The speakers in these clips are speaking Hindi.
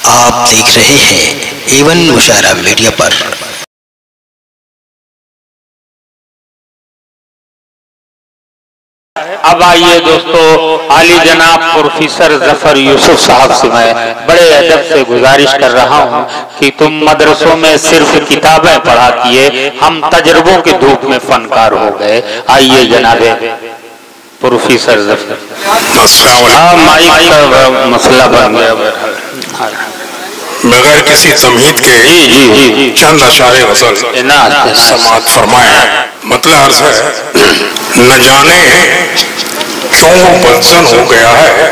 आप देख रहे हैं एवन मुशायरा मीडिया पर। अब आइए दोस्तों, आली जनाब प्रोफेसर जफर यूसुफ साहब से मैं बड़े अदब से गुजारिश कर रहा हूं कि तुम मदरसों में सिर्फ किताबें पढ़ा किए, हम तजर्बों के धूप में फनकार हो गए। आइए जनाबे प्रोफेसर जफर। माइक का मसला बन गया। बगैर किसी तमहीद के चंद अशारे गज़ल समाअत फरमाए। मतलब अर्ज़ है, न जाने क्यों वो बदज़न हो गया है,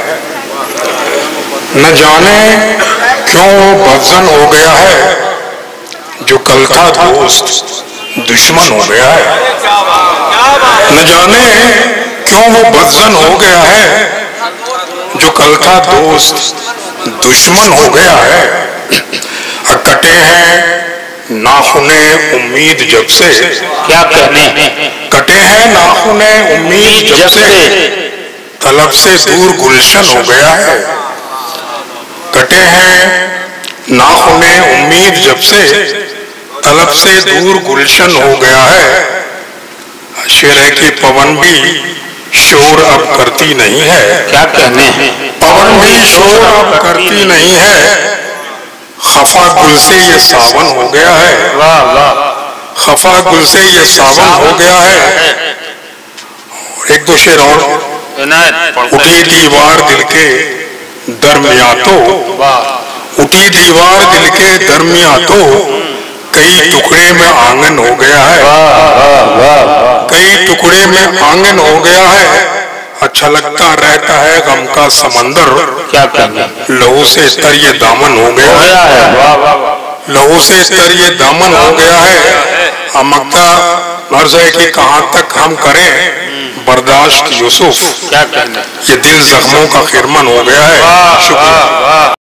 न जाने क्यों वो बदज़न हो गया है, जो कल था दोस्त दुश्मन हो गया है। न जाने क्यों वो बदज़न हो गया है, जो कल था दोस्त दुश्मन हो गया है। कटे हैं नाखूने उम्मीद जब से, क्या कहने, कटे हैं नाखूने उम्मीद जब से, तलब से दूर गुलशन हो गया है। कटे हैं नाखूने उम्मीद जब से, तलब से दूर गुलशन हो गया है। शेर की पवन भी शोर अब करती नहीं है। क्या कहने, पवन भी शोर अब करती नहीं है। खफा गुल से ये सावन हो गया है। वाह वाह, खफा गुल से ये सावन हो गया है। और एक दो शेर और। उठी दीवार दिल के दरमिया तो, उठी दीवार दिल के दरमिया तो, कई टुकड़े में आंगन हो गया है। कई टुकड़े में आंगन हो गया है। अच्छा लगता रहता है गम का समंदर, क्या कहने, लहू से तर ये दामन हो गया है। लहू से तर ये दामन हो गया है। अमकता मर्ज़ है कि कहाँ तक हम करें बर्दाश्त यूसुफ, क्या कहने, ये दिल जख्मों का खिरमन हो गया है। शुक्रिया।